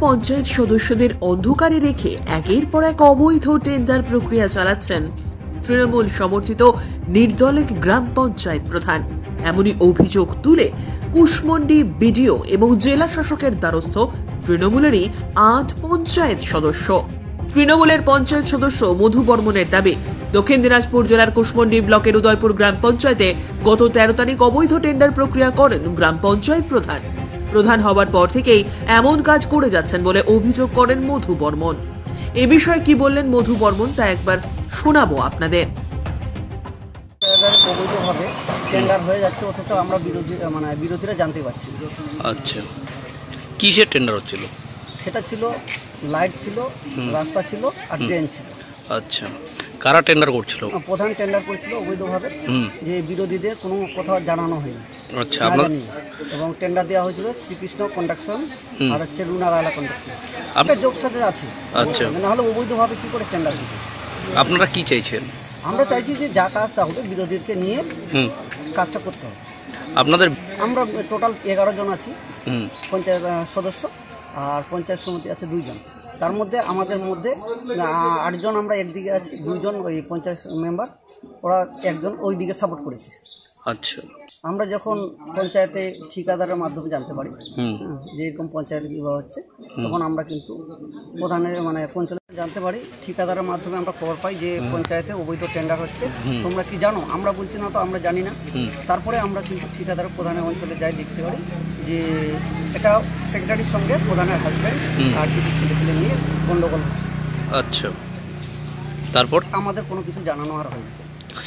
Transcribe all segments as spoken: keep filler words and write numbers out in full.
পঞ্চায়েত সদস্যদের অন্ধকারে রেখে একের পর এক অবৈধ টেন্ডার প্রক্রিয়া চালাচ্ছেন তৃণমূল সমর্থিত নির্দলিক গ্রাম পঞ্চায়েত প্রধান। এমনই অভিযোগ তুলে কুশমন্ডি বিডিও এবং জেলা শাসকের দ্বারস্থ তৃণমূলেরই আট পঞ্চায়েত সদস্য। তৃণমূলের পঞ্চায়েত সদস্য মধু বর্মনের দাবি, দক্ষিণ দিনাজপুর জেলার কুশমন্ডি ব্লকের উদয়পুর গ্রাম পঞ্চায়েতে গত তেরো তারিখ অবৈধ টেন্ডার প্রক্রিয়া করেন গ্রাম পঞ্চায়েত প্রধান। প্রধান হওয়ার পর থেকেই এমন কাজ করে যাচ্ছেন বলে অভিযোগ করেন মধু বর্মন। এ বিষয়ে কি বললেন মধু বর্মন তা একবার শোনাবো আপনাদের। অবৈধভাবে টেন্ডার হয়ে যাচ্ছে অথচ আমরা বিরোধী মানে বিরোধীরা জানতে পারছি। আচ্ছা, কিসের টেন্ডার হচ্ছিল? সেটা ছিল লাইট ছিল, রাস্তা ছিল আর ড্রেন ছিল। আচ্ছা, কারা টেন্ডার করছিল? প্রধান টেন্ডার করছিল অবৈধভাবে, যে বিরোধীদের কোনো কোথাও জানানো হয়নি। আচ্ছা, এবং টেন্ডার দেওয়া হয়েছিল শ্রীকৃষ্ণ কন্ডাকশন আর হচ্ছে রুনারালা কন্ডাকশন। এটা যোগসাথে আছে। আচ্ছা, নাহলে অবৈধভাবে কি করে টেন্ডার দিবে? আপনারা কি চাইছেন? আমরা চাইছি যে যা কাজটা হবে বিরোধীকে নিয়ে কাজটা করতে হবে। আপনাদের আমরা টোটাল এগারো জন আছি পঞ্চায়েত সদস্য, আর পঞ্চায়েত সমিতি আছে দুইজন। তার মধ্যে আমাদের মধ্যে আটজন আমরা একদিকে আছি, দুইজন ওই পঞ্চায়েত মেম্বার, ওরা একজন ওই দিকে সাপোর্ট করেছে। আচ্ছা, আমরা যখন পঞ্চায়েতে ঠিকাদারের মাধ্যমে জানতে পারি যে এরকম পঞ্চায়েত কীভাবে হচ্ছে, তখন আমরা কিন্তু প্রধানের মানে পঞ্চায়েত জানতে পারি, ঠিকাদারের মাধ্যমে আমরা খবর পাই যে পঞ্চায়েতে অবৈধ টেন্ডার হচ্ছে, তোমরা কি জানো? আমরা বলছি না তো, আমরা জানি না। তারপরে আমরা কিন্তু ঠিকাদারের প্রধানের অঞ্চলে যাই, দেখতে পারি যে এটা সেক্রেটারির সঙ্গে প্রধানের হাজব্যান্ড আর কিছু ছেলেপেলে নিয়ে গন্ডগোল হচ্ছে। আচ্ছা, তারপর আমাদের কোনো কিছু জানানো আর হয়নি।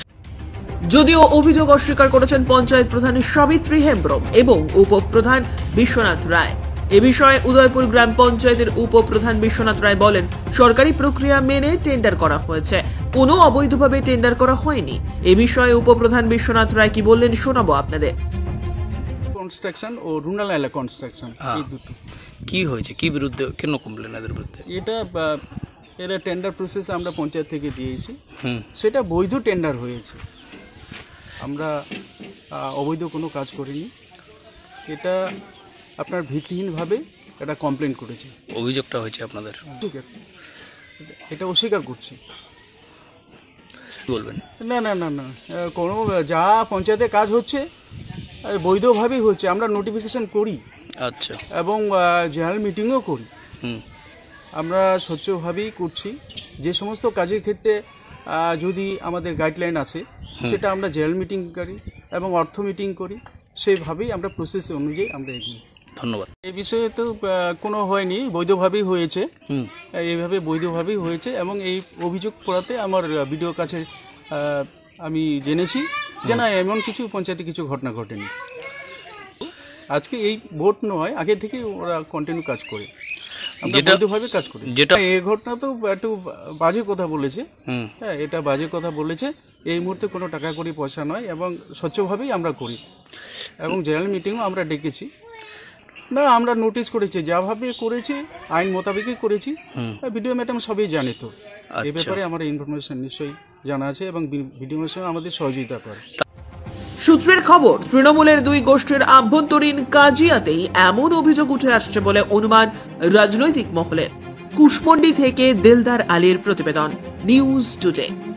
যদিও অভিযোগ অস্বীকার করেছেন পঞ্চায়েত প্রধান সাবিত্রী হেমব্রম এবং উপপ্রধান বিশ্বনাথ রায়। এ বিষয়ে উদয়পুর গ্রাম পঞ্চায়েতের উপপ্রধান বিশ্বনাথ রায় বলেন, সরকারি প্রক্রিয়া মেনে টেন্ডার করা হয়েছে, কোনো অবৈধভাবে টেন্ডার করা হয়নি। এ বিষয়ে উপপ্রধান বিশ্বনাথ রায় কি বললেন শোনাবো আপনাদের। কনস্ট্রাকশন ও রুরাল এলাকা কনস্ট্রাকশন এই দুটো কি হয়েছে, কি বিরুদ্ধে কেন কমপ্লেন এদের বিরুদ্ধে? এটা এরা টেন্ডার প্রসেস আমরা পঞ্চায়েত থেকে দিয়েছি, সেটা বৈধ টেন্ডার হয়েছে, আমরা অবৈধ কোনো কাজ করিনি। এটা আপনার ভিত্তিহীনভাবে এটা কমপ্লেন করেছে, অভিযোগটা হয়েছে আপনাদের। এটা অস্বীকার করছি। বলবেন? না না না না কোনো যা পঞ্চায়েতে কাজ হচ্ছে বৈধভাবেই হচ্ছে, আমরা নোটিফিকেশন করি। আচ্ছা, এবং জেনারেল মিটিংও করি, আমরা স্বচ্ছভাবেই করছি। যে সমস্ত কাজের ক্ষেত্রে যদি আমাদের গাইডলাইন আছে সেটা আমরা জেনারেল মিটিং করি এবং অর্থ মিটিং করি, সেইভাবেই আমরা প্রসেস অনুযায়ী আমরা এগিয়ে। ধন্যবাদ। এই বিষয়ে তো কোনো হয়নি, বৈধভাবেই হয়েছে, এইভাবে বৈধভাবেই হয়েছে। এবং এই অভিযোগ পড়াতে আমার বিডিওর কাছে আমি জেনেছি যে না, এমন কিছু পঞ্চায়েতে কিছু ঘটনা ঘটেনি। আজকে এই ভোট নয়, আগে থেকেই ওরা কন্টিনিউ কাজ করে, আমরা বৈধভাবে কাজ করি। যেটা এই ঘটনা তো একটু বাজে কথা বলেছে, হ্যাঁ এটা বাজে কথা বলেছে। এই মুহূর্তে কোনো টাকা করি পয়সা নয় এবং স্বচ্ছভাবেই আমরা করি এবং জেনারেল মিটিংও আমরা ডেকেছি। না, আমরা নোটিশ করেছি, যাভাবে করেছি আইন মোতাবেকই করেছি। ভিডিও ম্যাডাম সবই জানে, তো এই ব্যাপারে আমার ইনফরমেশন নিশ্চয়ই জানা আছে এবং ভিডিও ম্যাডাম আমাদের সহযোগিতা করে। সূত্রের খবর, তৃণমূলের দুই গোষ্ঠীর আভ্যন্তরীণ কাজিয়াতেই এমন অভিযোগ উঠে আসছে বলে অনুমান রাজনৈতিক মহলের। কুশমন্ডি থেকে দিলদার আলীর প্রতিবেদন, নিউজ টুডে।